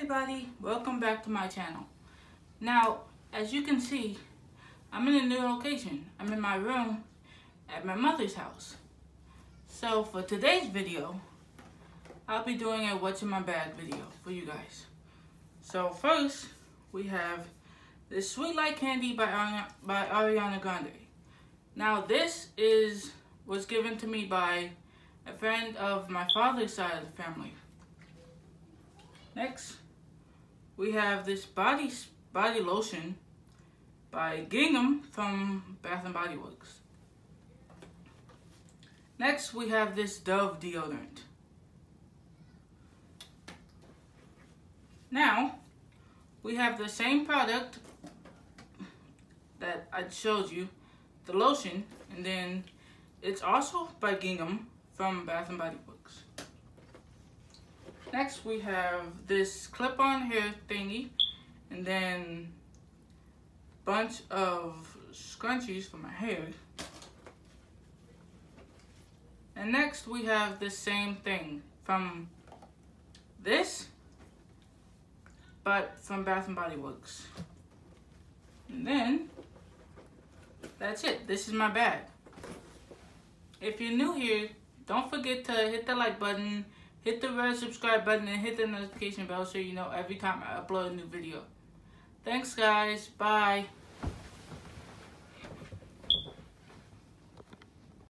everybody, welcome back to my channel. Now, as you can see, I'm in a new location. I'm in my room at my mother's house. So for today's video, I'll be doing a what's in my bag video for you guys. So first, we have this Sweet Like Candy by Ariana Grande. Now this was given to me by a friend of my father's side of the family. Next, we have this body lotion by Gingham from Bath & Body Works. Next, we have this Dove deodorant. Now, we have the same product that I showed you, the lotion, and then it's also by Gingham from Bath & Body Works. Next, we have this clip-on hair thingy, and then a bunch of scrunchies for my hair. And next, we have the same thing from this, but from Bath & Body Works. And then, that's it. This is my bag. If you're new here, don't forget to hit the like button, hit the red subscribe button, and hit the notification bell so you know every time I upload a new video. Thanks guys, bye.